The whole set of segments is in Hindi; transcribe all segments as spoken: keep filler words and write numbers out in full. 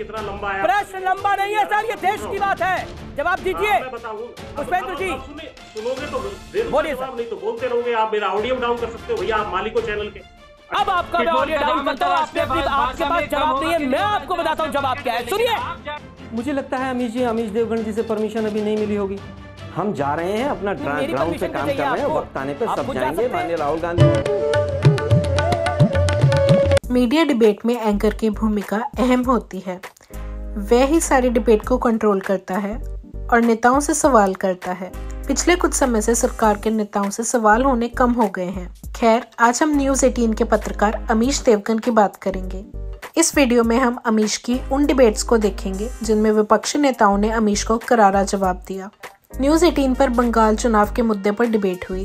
कितना लंबा है? प्रश्न लंबा नहीं है सर, ये देश की बात है, जवाब दीजिए। पुष्पेंद्र जी सुनोगे तो बोलिए सर, नहीं तो बोलते रहोगे। आप मेरा ऑडियो डाउन कर सकते हो भैया, आप मालिक हो चैनल के। अब आपका मैं ऑडियो डाउन करता हूँ, आपने अपनी आपके पास जवाब नहीं है, मैं आपको बताता हूँ जवाब क्या है, सुनिए। मुझे लगता है अमीश जी अमीश देवगन जी से परमिशन अभी नहीं मिली होगी। हम जा रहे हैं, अपना ग्राउंड पे काम कर रहे हैं, वक्त आने पे सब जाएंगे। माननीय राहुल गांधी। मीडिया डिबेट में एंकर की भूमिका अहम होती है। वह ही सारी डिबेट को कंट्रोल करता है और नेताओं से सवाल करता है। पिछले कुछ समय से सरकार के नेताओं से सवाल होने कम हो गए हैं। खैर, आज हम न्यूज़ अठारह के पत्रकार अमीश देवगन की बात करेंगे। इस वीडियो में हम अमीश की उन डिबेट्स को देखेंगे जिनमें विपक्षी नेताओं ने अमीश को करारा जवाब दिया। न्यूज़ अठारह पर बंगाल चुनाव के मुद्दे पर डिबेट हुई।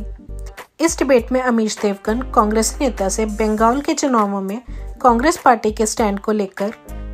इस डिबेट में अमीश देवगन कांग्रेस नेता से बंगाल के चुनावों में कांग्रेस पार्टी के स्टैंड को लेकर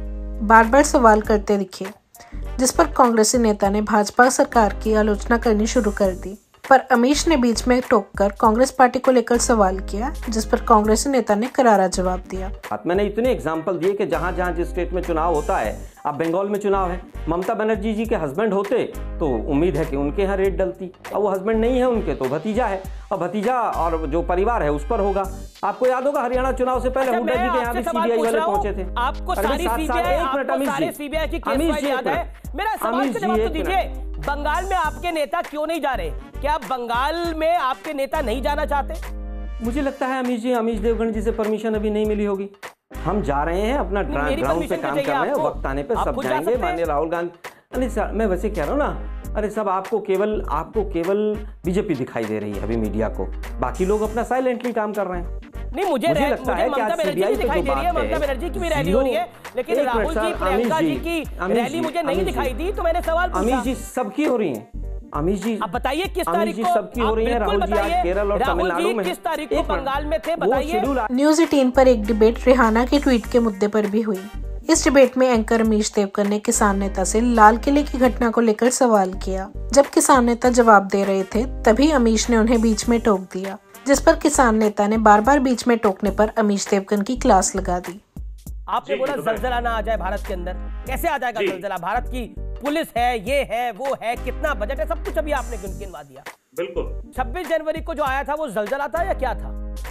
बार बार सवाल करते दिखे, जिस पर कांग्रेसी नेता ने भाजपा सरकार की आलोचना करनी शुरू कर दी। पर अमीश ने बीच में टोककर कांग्रेस पार्टी को लेकर सवाल किया, जिस पर कांग्रेसी नेता ने करारा जवाब दिया। मैंने इतने एग्जाम्पल दिए कि जहां जहां जिस स्टेट में चुनाव होता है, अब बंगाल में चुनाव है, ममता बनर्जी जी के हस्बैंड होते तो उम्मीद है कि उनके यहाँ रेट डलती। अब वो हस्बैंड नहीं है उनके, तो भतीजा है, और भतीजा और जो परिवार है उस पर होगा। आपको याद होगा हरियाणा चुनाव से पहले हुड्डा जी के यहाँ भी सीबीआई वाले पहुंचे थे। आपको सारी सीबीआई आपको सारे सीबीआई की केस फाइल याद है। मेरा सवाल का जवाब तो दीजिए, बंगाल में आपके नेता क्यों नहीं जा रहे? क्या बंगाल में आपके नेता नहीं जाना चाहते? मुझे लगता है अमीश जी अमीश देवगन जी से परमिशन अभी नहीं मिली होगी। हम जा रहे हैं, अपना ग्राउंड पे काम कर रहे हैं, वक्त आने पे सब जाएंगे। माननीय राहुल गांधी। अरे सर, मैं वैसे कह रहा हूँ ना, अरे सब आपको केवल आपको केवल बीजेपी दिखाई दे रही है अभी मीडिया को, बाकी लोग अपना साइलेंटली काम कर रहे हैं। नहीं, मुझे, मुझे लगता है कि ममता बनर्जी की दिखाई दे रही है, ममता बनर्जी की भी रैली हो रही है, लेकिन राहुल जी प्रियंका जी की रैली मुझे नहीं दिखाई दी, तो मैंने सवाल पूछा। अमीश जी सबकी हो रही है। अमीश जी अब बताइए किस तारीख को सबकी हो रही है। राहुल जी आज केरल और तमिलनाडु में, किस तारीख को बंगाल में थे बताइए। न्यूज़ अठारह पर एक डिबेट रिहाना के ट्वीट के मुद्दे पर भी हुई। इस डिबेट में एंकर अमीश देवगन ने किसान नेता से लाल किले की घटना को लेकर सवाल किया। जब किसान नेता जवाब दे रहे थे, तभी अमीश ने उन्हें बीच में टोक दिया, जिस पर किसान नेता ने बार बार बीच में टोकने पर अमीश देवगन की क्लास लगा दी। आपने बोला जलजला ना आ जाए भारत के अंदर, कैसे आ जाएगा जलजला? भारत की पुलिस है, ये है, वो है, कितना बजट है, सब कुछ अभी आपने गिनवा दिया। बिल्कुल। छब्बीस जनवरी को जो आया था वो जलजला था या क्या था?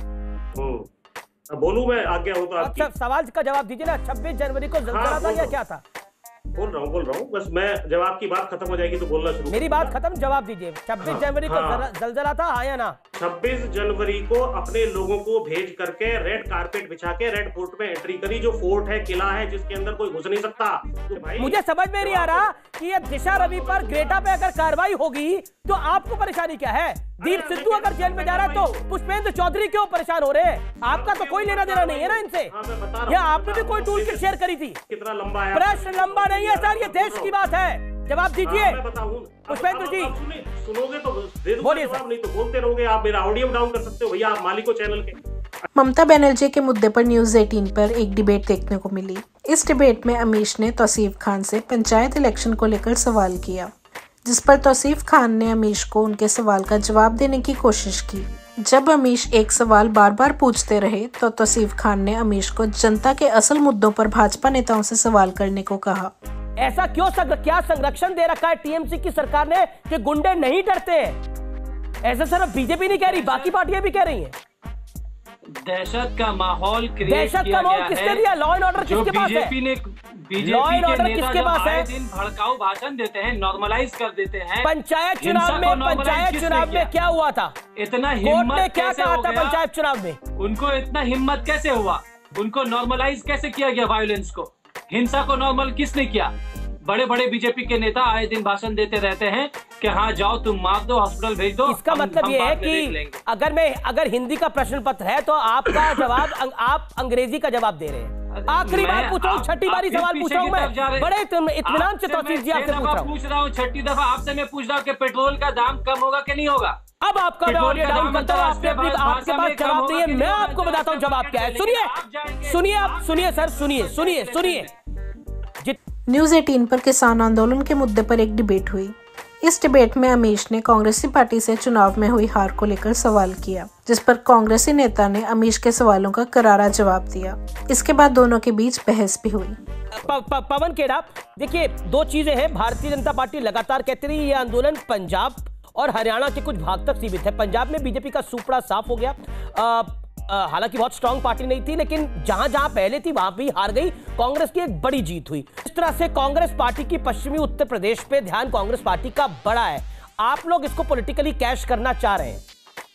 बोलूं मैं आगे हूं तो अच्छा, सवाल का जवाब दीजिए ना। छब्बीस जनवरी को जलजला हाँ, था या क्या था? बोल रहा हूँ बोल रहा हूँ बस मैं, जब आपकी बात खत्म हो जाएगी तो बोलना शुरू। मेरी बात खत्म, जवाब दीजिए। छब्बीस जनवरी को जलजला था, हाँ या ना? छब्बीस जनवरी को अपने लोगों को भेज करके रेड कारपेट बिछा के रेड फोर्ट में एंट्री करी, जो फोर्ट है, किला है, जिसके अंदर कोई घुस नहीं सकता। तो भाई मुझे समझ में नहीं आ रहा कि ये दिशा रवि पर, ग्रेटा पे अगर कार्रवाई होगी तो आपको परेशानी क्या है? दीप सिद्धू अगर जेल में जा रहा है तो पुष्पेंद्र चौधरी क्यों परेशान हो रहे हैं? आपका तो कोई लेना देना नहीं है ना इनसे। या आपने भी कोई टूल किट शेयर करी थी? कितना लंबा है? प्रश्न लंबा नहीं है सर, ये देश की बात है, जवाब दीजिए। पुष्पेंद्र जी सुनोगे तो बोलिए सर, नहीं तो बोलते रहोगे। आप मेरा ऑडियो डाउन कर सकते हो भैया, आप मालिक हो चैनल के। ममता बनर्जी के मुद्दे पर न्यूज़ अठारह पर एक डिबेट देखने को मिली। इस डिबेट में अमीश ने तौसीफ खान से पंचायत इलेक्शन को लेकर सवाल किया, जिस पर तौसीफ खान ने अमीश को उनके सवाल का जवाब देने की कोशिश की। जब अमीश एक सवाल बार बार पूछते रहे तो तौसीफ खान ने अमीश को जनता के असल मुद्दों पर भाजपा नेताओं से सवाल करने को कहा। ऐसा क्यों सग, क्या संरक्षण दे रखा है टीएमसी की सरकार ने कि गुंडे नहीं डरते हैं? ऐसा सिर्फ बीजेपी नहीं कह रही, बाकी पार्टियां भी कह रही हैं। दहशत का माहौल क्रिएट दहशत का माहौल किसने दिया? लॉ एंड ऑर्डर किसके पास है? बीजेपी ने बीजेपी लॉ एंड ऑर्डर किसके पास है? दिन भड़काऊ भाषण देते हैं, नॉर्मलाइज कर देते हैं। पंचायत चुनाव में पंचायत चुनाव में क्या हुआ था? इतना हिम्मत क्या कहा था पंचायत चुनाव में? उनको इतना हिम्मत कैसे हुआ? उनको नॉर्मलाइज कैसे किया गया? वायलेंस को, हिंसा को नॉर्मल किसने किया? बड़े बड़े बीजेपी के नेता आए दिन भाषण देते रहते हैं कि हाँ जाओ तुम मार दो, हॉस्पिटल भेज दो। इसका मतलब ये है कि अगर मैं अगर हिंदी का प्रश्न पत्र है तो आपका जवाब अं, आप अंग्रेजी का जवाब दे रहे हैं। आखिरी बार पूछ रहा हूँ, छठी बारी सवाल पूछ रहा हूँ मैं, बड़े इत्मीनान से तौसीफ जी आपसे पूछ रहा हूँ। छठी दफा आपसे मैं पूछ रहा हूँ कि पेट्रोल का दाम कम होगा कि नहीं होगा? अब आपका मैं ऑडियो डाउन करता हूँ, आपने अपनी आपके पास जवाब नहीं है, मैं आपको बताता हूँ जवाब क्या है। सुनिए सुनिए आप सुनिए सर, सुनिए सुनिए सुनिए। न्यूज़ अठारह पर किसान आंदोलन के मुद्दे पर एक डिबेट हुई। इस डिबेट में अमीश ने कांग्रेसी पार्टी से चुनाव में हुई हार को लेकर सवाल किया, जिस पर कांग्रेसी नेता ने अमीश के सवालों का करारा जवाब दिया। इसके बाद दोनों के बीच बहस भी हुई। प, प, पवन खेड़ा, देखिए दो चीजें हैं। भारतीय जनता पार्टी लगातार कहती रही ये आंदोलन पंजाब और हरियाणा के कुछ भाग तक सीमित है। पंजाब में बीजेपी का सूपड़ा साफ हो गया। हालांकि बहुत स्ट्रांग पार्टी नहीं थी, लेकिन जहां जहां पहले थी वहां भी हार गई। कांग्रेस की एक बड़ी जीत हुई। इस तरह से कांग्रेस पार्टी की पश्चिमी उत्तर प्रदेश पे ध्यान कांग्रेस पार्टी का बड़ा है। आप लोग इसको पॉलिटिकली कैश करना चाह रहे हैं।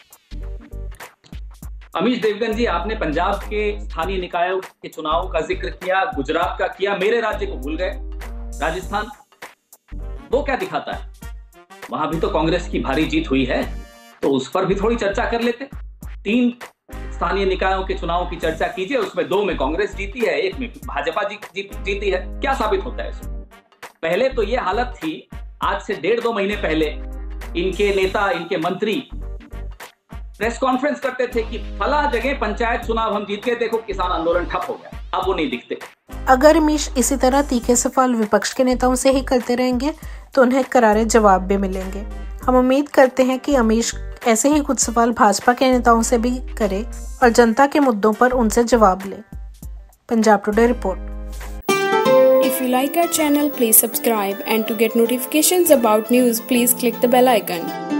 अमीश देवगन जी, आपने पंजाब के स्थानीय निकायों के चुनाव का जिक्र किया, गुजरात का किया, मेरे राज्य को भूल गए, राजस्थान। वो क्या दिखाता है? वहां भी तो कांग्रेस की भारी जीत हुई है, तो उस पर भी थोड़ी चर्चा कर लेते। तीन स्थानीय निकायों के चुनाव की चर्चा कीजिए, उसमें दो में कांग्रेस जीती है, एक में भाजपा जी, जी, जीती है। क्या साबित होता है इसमें? पहले तो ये हालत थी, आज से डेढ़ दो महीने पहले इनके नेता, इनके मंत्री प्रेस कॉन्फ्रेंस करते थे कि फला जगह पंचायत चुनाव हम जीत गए, देखो किसान आंदोलन ठप हो गया। अब वो नहीं दिखते। अगर अमीश इसी तरह तीखे सवाल विपक्ष के नेताओं से ही करते रहेंगे तो उन्हें करारे जवाब भी मिलेंगे। हम उम्मीद करते हैं कि अमीश ऐसे ही कुछ सवाल भाजपा के नेताओं से भी करे और जनता के मुद्दों पर उनसे जवाब ले। Punjab today report. If you like our channel, please subscribe, and to get notifications about news, please click the bell icon.